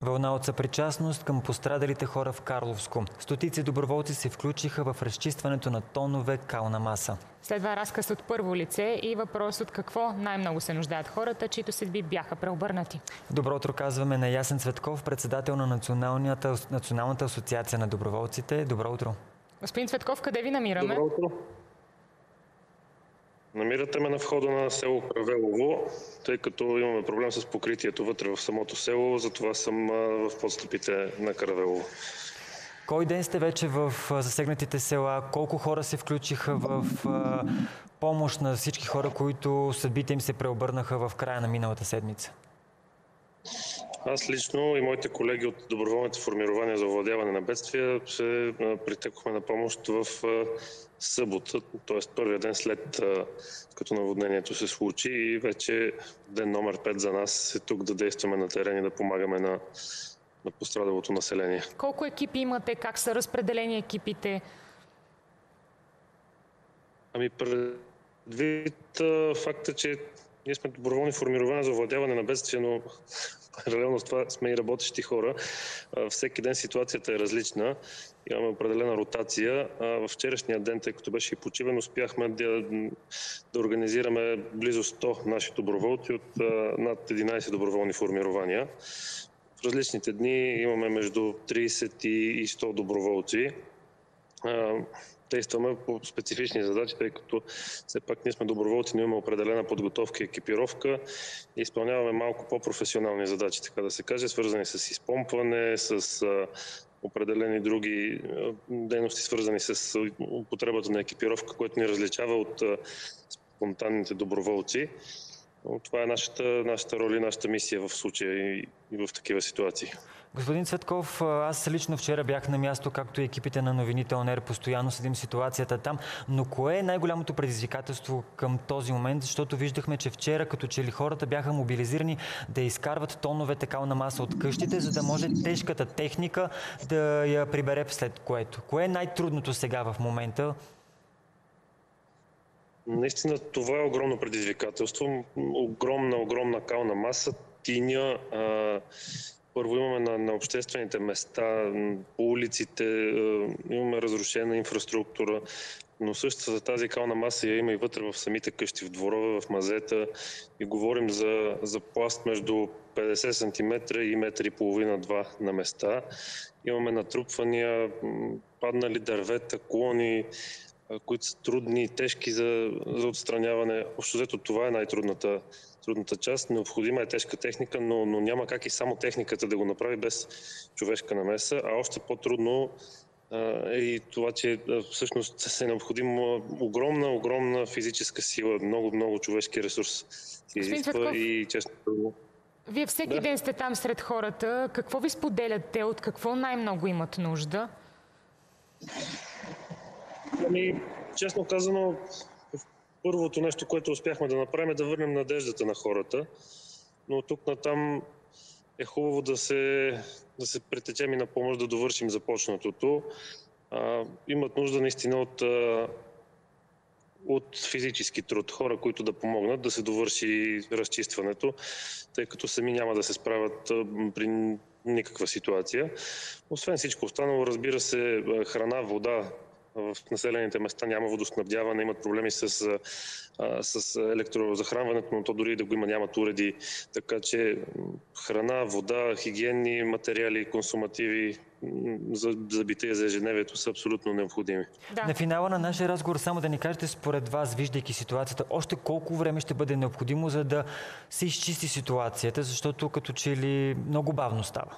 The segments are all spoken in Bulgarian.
Вълна от съпричастност към пострадалите хора в Карловско. Стотици доброволци се включиха в разчистването на тонове кална маса. Следва разказ от първо лице и въпрос от какво най-много се нуждаят хората, чието съдби бяха преобърнати. Добро утро казваме на Ясен Цветков, председател на Националната асоциация на доброволците. Добро утро. Господин Цветков, къде ви намираме? Добро утро. Намирате ме на входа на село Каравелово, тъй като имаме проблем с покритието вътре в самото село, затова съм в подстъпите на Каравелово. Кой ден сте вече в засегнатите села? Колко хора се включиха в помощ на всички хора, които съдбите им се преобърнаха в края на миналата седмица? Аз лично и моите колеги от доброволните формирования за овладяване на бедствия се притекохме на помощ в събота, т.е. първия ден след като наводнението се случи, и вече ден номер 5 за нас е тук да действаме на терен и да помагаме на пострадалото население. Колко екипи имате? Как са разпределени екипите? Предвид факта, че ние сме доброволни формирования за овладяване на бедствия, но паралелно с това сме и работещи хора. Всеки ден ситуацията е различна. Имаме определена ротация. В вчерашния ден, тъй като беше и почивен, успяхме да организираме близо 100 наши доброволци от над 11 доброволни формирования. В различните дни имаме между 30 и 100 доброволци. Действаме по специфични задачи, тъй като все пак ние сме доброволци, но имаме определена подготовка и екипировка и изпълняваме малко по-професионални задачи, така да се каже, свързани с изпомпване, с определени други дейности, свързани с употребата на екипировка, което ни различава от спонтанните доброволци. Но това е нашата роля и нашата мисия в случая и в такива ситуации. Господин Цветков, аз лично вчера бях на място, както и екипите на новините ОНР, постоянно следим ситуацията там. Но кое е най-голямото предизвикателство към този момент? Защото виждахме, че вчера като че ли хората бяха мобилизирани да изкарват тоновете кална маса от къщите, за да може тежката техника да я прибере след което. Кое е най-трудното сега в момента? Наистина това е огромно предизвикателство. Огромна кална маса, тиня. Първо имаме на обществените места, по улиците, имаме разрушена инфраструктура, но също за тази кална маса я има и вътре в самите къщи, в дворове, в мазета, и говорим за пласт между 50 см и 1,5 – 2 на места. Имаме натрупвания, паднали дървета, клони, които са трудни и тежки за отстраняване. Общо взето това е най-трудната част. Необходима е тежка техника, но няма как и само техниката да го направи без човешка намеса. А още по-трудно е и това, че всъщност е необходима огромна физическа сила, много човешки ресурс се изисква и честно. Вие всеки ден сте там сред хората. Какво ви споделят те? От какво най-много имат нужда? Честно казано, първото нещо, което успяхме да направим, е да върнем надеждата на хората. Но тук натам е хубаво да се притечем и на помощ да довършим започнатото. Имат нужда наистина от физически труд. Хора, които да помогнат да се довърши разчистването, тъй като сами няма да се справят при никаква ситуация. Освен всичко останало, разбира се, храна, вода. В населените места няма водоснабдяване, имат проблеми с електрозахранването, но то дори да го има, нямат уреди. Така че храна, вода, хигиенни материали, консумативи за битие, за ежедневието са абсолютно необходими. Да. На финала на нашия разговор само да ни кажете според вас, виждайки ситуацията, още колко време ще бъде необходимо, за да се изчисти ситуацията, защото като че ли много бавно става?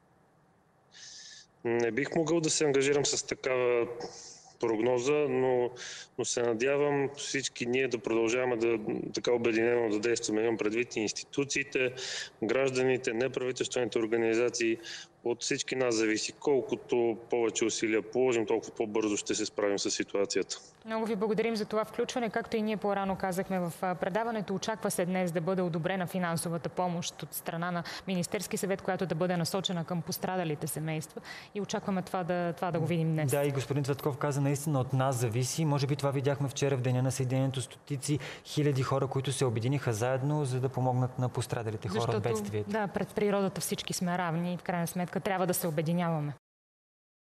Не бих могъл да се ангажирам с такава прогноза, но се надявам всички ние да продължаваме така обединено да действаме. Имам предвид и институциите, гражданите, неправителствените организации, от всички нас зависи. Колкото повече усилия положим, толкова по-бързо ще се справим с ситуацията. Много ви благодарим за това включване. Както и ние по-рано казахме в предаването, очаква се днес да бъде одобрена финансовата помощ от страна на Министерски съвет, която да бъде насочена към пострадалите семейства. И очакваме това да го видим днес. Да, и господин Цветков каза, наистина от нас зависи. Може би това видяхме вчера в деня на съединението. Стотици хиляди хора, които се обединиха заедно, за да помогнат на пострадалите хора от бедствието. Да, пред природата всички сме равни и в крайна сметка трябва да се обединяваме.